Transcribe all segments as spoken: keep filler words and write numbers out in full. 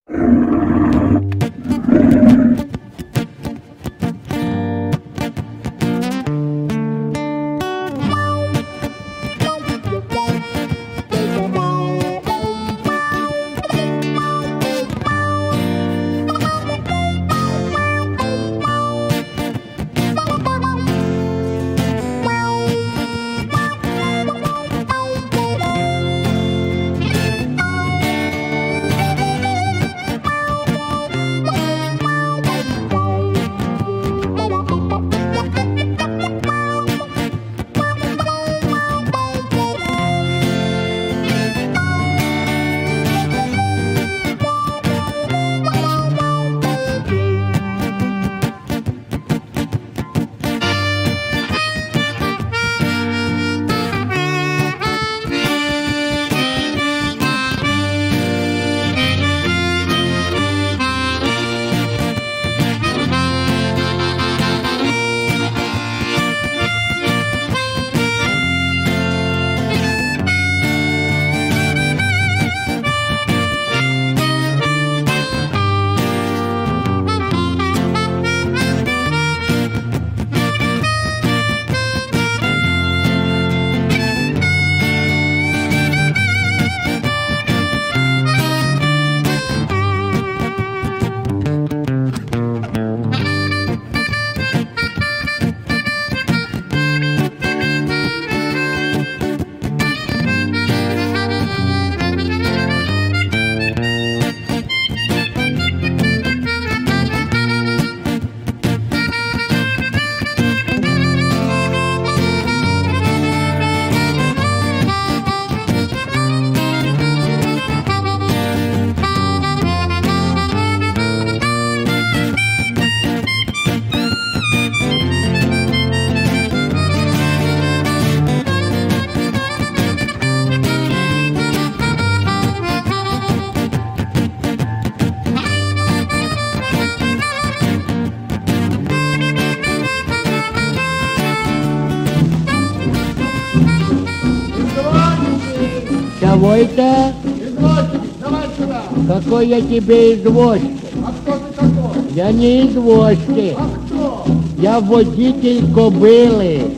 Кого это? Извозчик, давай сюда. Какой я тебе извозчик? А кто ты такой? Я не извозчик. А кто? Я водитель кобылы.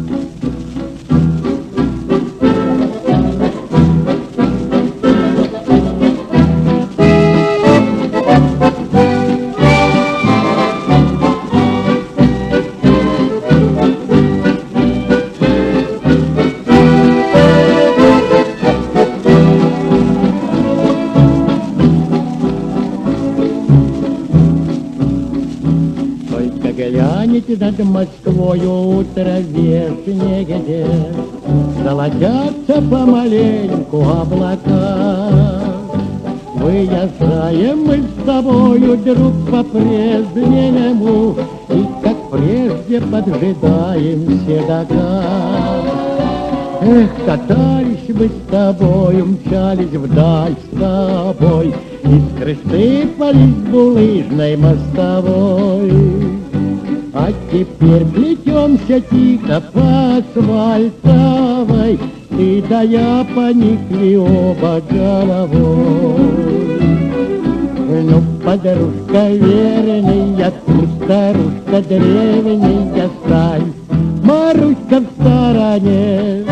Глянете над Москвою утро вешнее, золотятся помаленьку облака. Выезжаем мы с тобою, друг, по-прежнему, и как прежде поджидаем седока. Эх, катались мы с тобою, мчались вдаль с тобой, искры сыпались булыжной мостовой. А теперь плетемся тихо по асфальтовой, ты да я поникли оба головой. Ну, подружка верная, ты, старушка древняя, стань, Маруська в стороне.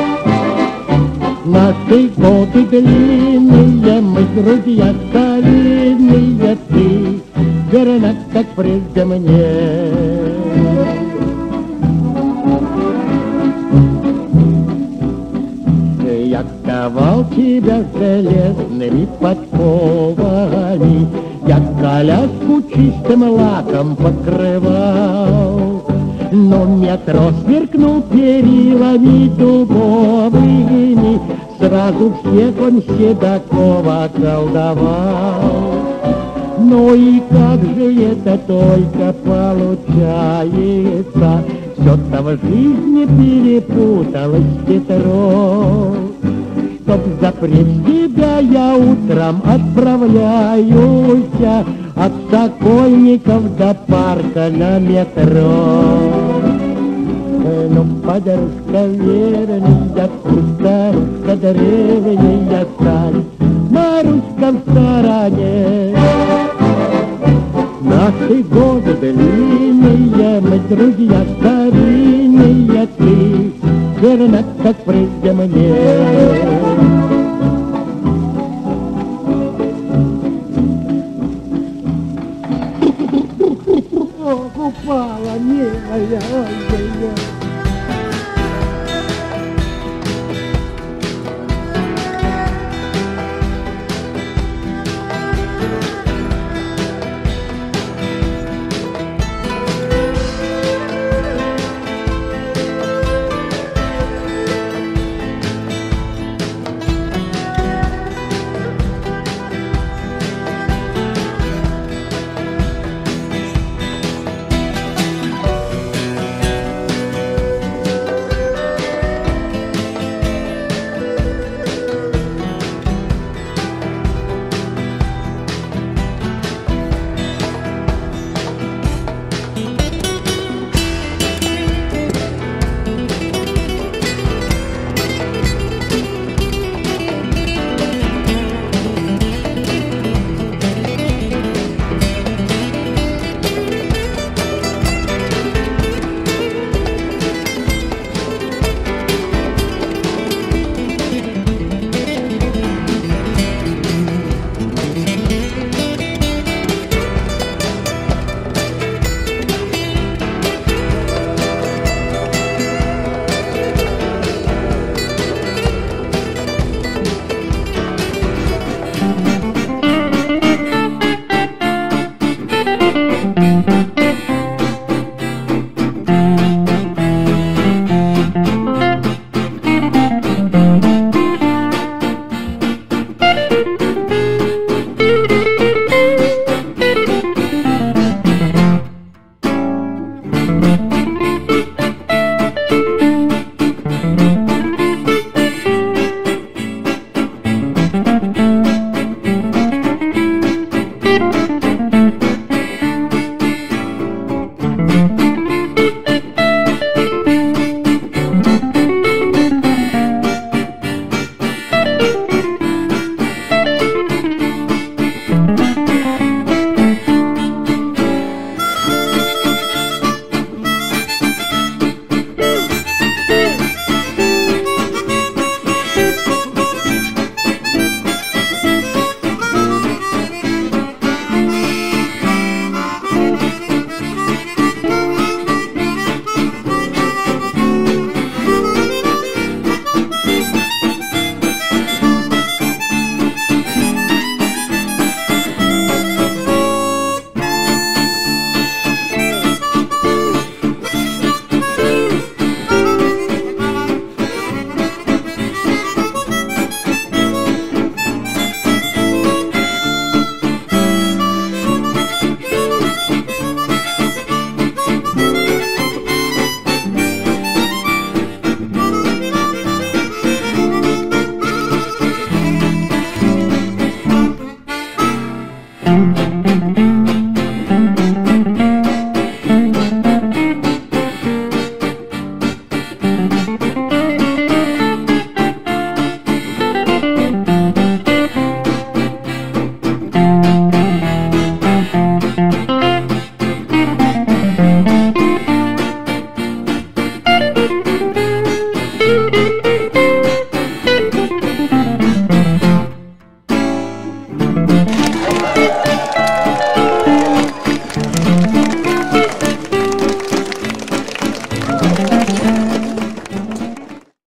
Наши годы длинные, мы друзья старинные, ты верна, как прежде мне. Я ковал тебя железными подковами, я коляску чистым лаком покрывал, но метро сверкнул перилами дубовыми, сразу всех он Седокова околдовал. Ну и как же это только получается, все-то в жизни перепуталось хитро. Чтоб запречь тебя, я утром отправляюсь от Сокольников до парка на метро. Ну, подружка верная, старушка древняя, стань, Маруська в стороне. ты годы длинные, мы друзья старинные, ты верна, как прежде мне. Упала, милая, ой-ой-ой.